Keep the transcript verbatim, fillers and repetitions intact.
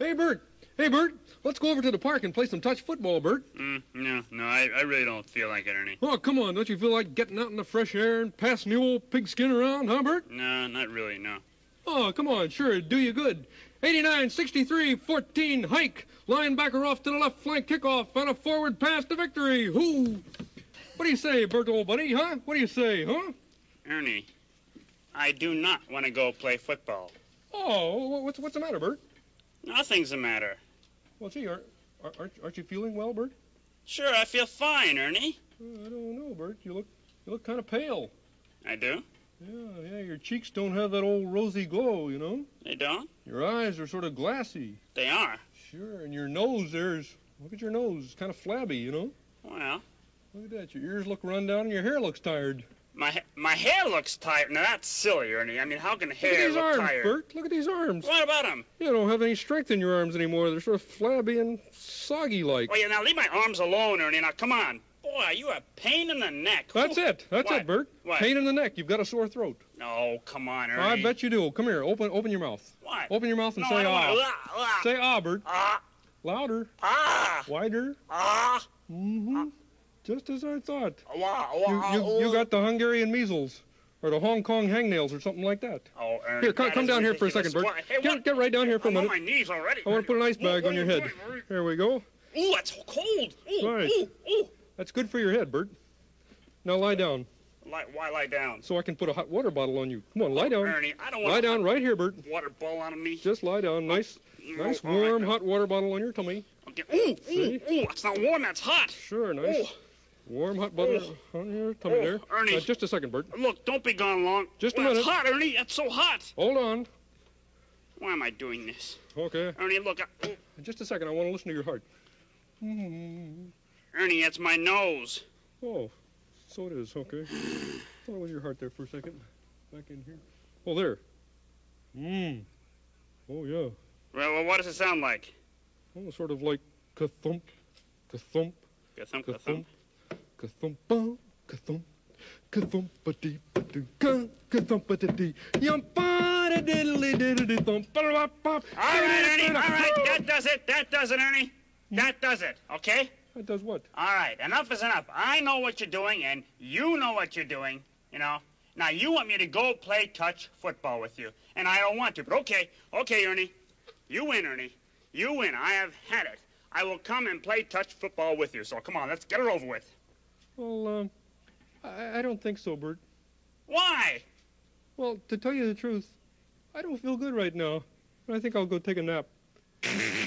Hey, Bert. Hey, Bert. Let's go over to the park and play some touch football, Bert. Mm, no, no, I, I really don't feel like it, Ernie. Oh, come on. Don't you feel like getting out in the fresh air and passing the old pigskin around, huh, Bert? No, not really, no. Oh, come on. Sure, it'd do you good. eighty-nine, sixty-three, fourteen, hike. Linebacker off to the left flank kickoff and a forward pass to victory. Whoo! What do you say, Bert, old buddy, huh? What do you say, huh? Ernie, I do not want to go play football. Oh, what's, what's the matter, Bert? Nothing's the matter. Well, gee, aren't, aren't, aren't you feeling well, Bert? Sure, I feel fine, Ernie. Uh, I don't know, Bert. You look, you look kind of pale. I do? Yeah, yeah, your cheeks don't have that old rosy glow, you know? They don't? Your eyes are sort of glassy. They are? Sure, and your nose there's, look at your nose, it's kind of flabby, you know? Well. Look at that, your ears look run down and your hair looks tired. My ha- my hair looks tired. Now, that's silly, Ernie. I mean, how can hair look at these look arms, tired? Bert. Look at these arms. What about them? You don't have any strength in your arms anymore. They're sort of flabby and soggy-like. Oh, yeah, now leave my arms alone, Ernie. Now, come on. Boy, you a pain in the neck. That's Who- it. That's What? it, Bert. What? Pain in the neck. You've got a sore throat. No, come on, Ernie. I bet you do. Come here. Open open your mouth. What? Open your mouth and no, say I don't ah. wanna- ah. ah. Say ah, Bert. Ah. Louder. Ah. Wider. Ah. Mm-hmm. Just as I thought. Wah, You, wah, you, you oh. got the Hungarian measles. Or the Hong Kong hangnails or something like that. Oh, Ernie, Here, come, that come is down here for a ridiculous. second, Bert. Why- Hey, Get, what? get right down here for a I'm on minute. my knees already. I want to put an ice bag What- on your what- head. what- what- Here we go. Ooh, that's cold. Ooh, Right. ooh, ooh. That's good for your head, Bert. Now lie down Lie, why lie down? so I can put a hot water bottle on you. Come on, lie down. Ernie, I don't want Lie down right here, Bert. water ball on me. Just lie down. Nice, No, nice all right, warm no. hot water bottle on your tummy. Okay. Ooh, ooh, See? ooh, it's not warm, that's hot. Sure, nice. Ooh. Warm hot butter on your tummy Oh, there. Ernie. Uh, just a second, Bert. Look, don't be gone long. Just a well, minute. It's hot, Ernie. That's so hot. Hold on. Why am I doing this? Okay. Ernie, look. I, ooh, Just a second. I want to listen to your heart. Mm. Ernie, it's my nose. Oh, so it is. Okay. Thought it was your heart there for a second. Back in here. Oh, there. Mmm. Oh, yeah. Well, well, what does it sound like? Oh, sort of like ka-thump, ka-thump, Ka-thump, ka-thump, ka-thump. ka-thump, ka-thump, ka-thump-a-dee, ba-doo, ka, ka-thump-a-dee, yum-pa-da-diddly-diddly-thump, ba-da-ba-bop, All right, Ernie. All right, ba-da-ba-da. that does it. That does it, Ernie. That does it. Okay? That does what? All right, enough is enough. I know what you're doing, and you know what you're doing, you know. Now, you want me to go play touch football with you, and I don't want to, but okay. Okay, Ernie. You win, Ernie. You win. I have had it. I will come and play touch football with you, so come on, let's get it over with. Well, um, I, I don't think so, Bert. Why? Well, to tell you the truth, I don't feel good right now. I think I'll go take a nap.